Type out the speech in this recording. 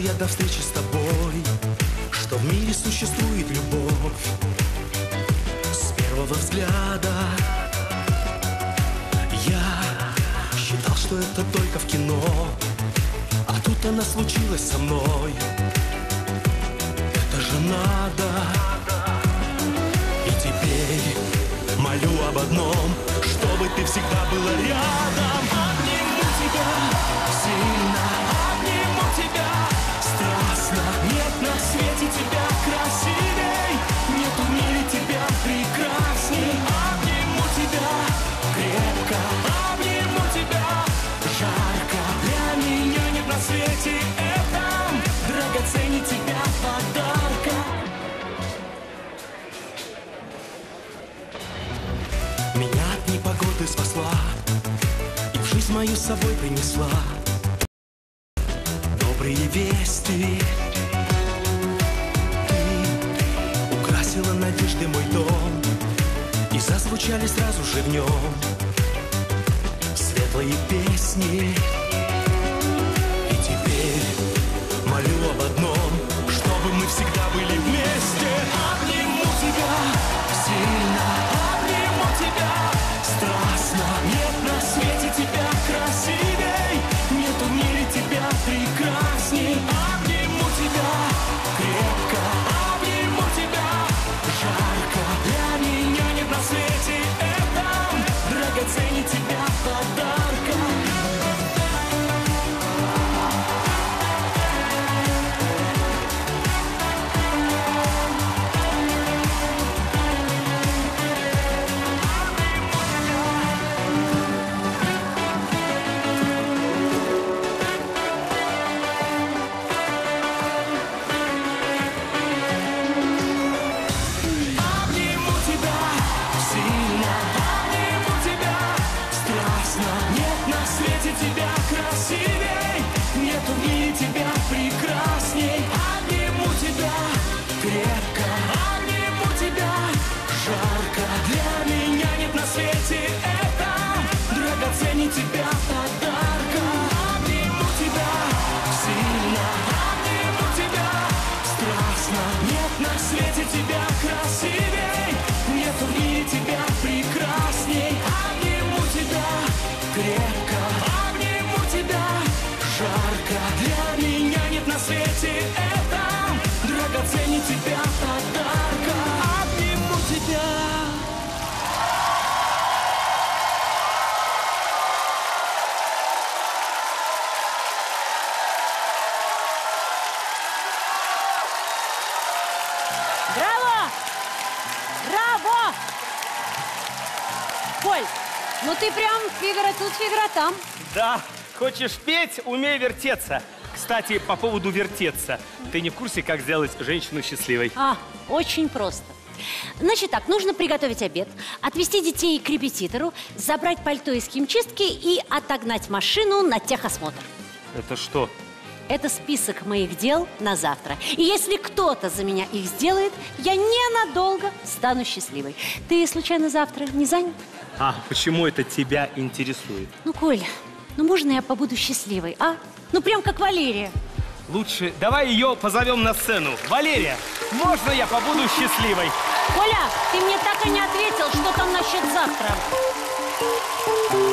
я до встречи с тобой, что в мире существует любовь. С первого взгляда я считал, что это только в кино, а тут она случилась со мной. Это же надо. И теперь молю об одном, чтобы ты всегда была рядом. Обниму тебя сильно, обниму тебя страстно. Нет на свете тебя красивей, нет в мире тебя прекрасней. Обниму тебя крепко, обниму тебя жарко. Для меня нет на свете этом драгоценней тебя подарка. Меня от непогоды спасла и в жизнь мою с собой принесла добрые вести. Ты украсила надежды мой дом, и зазвучали сразу же в нем светлые песни. И теперь молю об одном, чтобы мы всегда были вместе. Обниму тебя сильно, обниму тебя страстно. Нет на свете тебя красивей, нет в мире тебя прекрасней. Обниму тебя крепко, обниму тебя жарко. Для меня нет на свете этом драгоценней тебя подарка. Тебя красивей, нет в мире тебя прекрасней. Обниму тебя крепко, обниму тебя жарко. Для меня нет на свете этом драгоценней тебя подарка. Обниму тебя сильно, обниму тебя страстно. Нет на свете тебя красивей, нет в мире тебя прекрасней. Обниму тебя крепко, обниму тебя жарко. Для меня нет на свете этом драгоценней тебя подарка. Обниму тебя. Браво! Браво! Коль, ну ты прям фигура тут, фигура там. Да, хочешь петь, умей вертеться. Кстати, по поводу вертеться. Ты не в курсе, как сделать женщину счастливой? Очень просто. Значит так, нужно приготовить обед, отвезти детей к репетитору, забрать пальто из химчистки и отогнать машину на техосмотр. Это что? Это список моих дел на завтра. И если кто-то за меня их сделает, я ненадолго стану счастливой. Ты случайно завтра не занят? А почему это тебя интересует? Ну, Коль, ну можно я побуду счастливой, а? Ну прям как Валерия. Лучше давай ее позовем на сцену. Валерия, можно я побуду счастливой? Коля, ты мне так и не ответил, что там насчет завтра.